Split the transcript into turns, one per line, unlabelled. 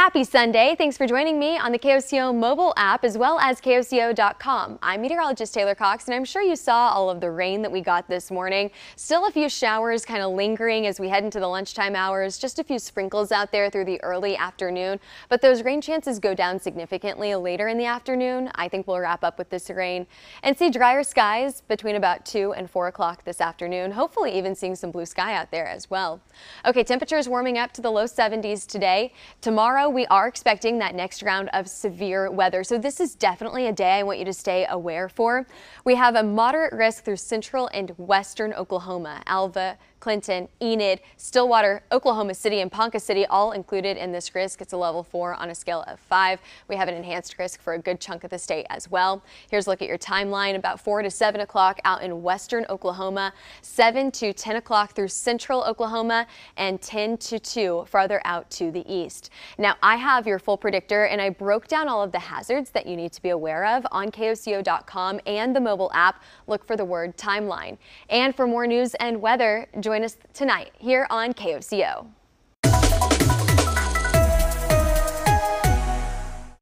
Happy Sunday. Thanks for joining me on the KOCO mobile app as well as KOCO.com. I'm Meteorologist Taylor Cox, and I'm sure you saw all of the rain that we got this morning. Still a few showers kind of lingering as we head into the lunchtime hours. Just a few sprinkles out there through the early afternoon, but those rain chances go down significantly later in the afternoon. I think we'll wrap up with this rain and see drier skies between about 2 and 4 o'clock this afternoon. Hopefully even seeing some blue sky out there as well. Okay, temperatures warming up to the low 70s today. Tomorrow we are expecting that next round of severe weather, so this is definitely a day I want you to stay aware for. We have a moderate risk through central and western Oklahoma. Alva, Clinton, Enid, Stillwater, Oklahoma City, and Ponca City all included in this risk. It's a level 4 on a scale of 5. We have an enhanced risk for a good chunk of the state as well. Here's a look at your timeline. About 4 to 7 o'clock out in western Oklahoma, 7 to 10 o'clock through central Oklahoma, and 10 to 2 farther out to the east. Now, I have your full predictor, and I broke down all of the hazards that you need to be aware of on KOCO.com and the mobile app. Look for the word timeline. And for more news and weather, join us tonight here on KOCO.